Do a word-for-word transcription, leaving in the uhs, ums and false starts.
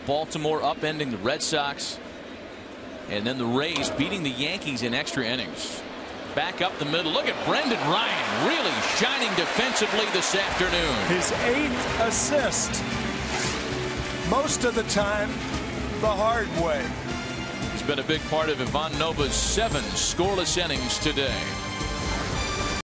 Baltimore upending the Red Sox. And then the Rays beating the Yankees in extra innings. Back up the middle. Look at Brendan Ryan really shining defensively this afternoon. His eighth assist. Most of the time the hard way. He's been a big part of Ivan Nova's seven scoreless innings today.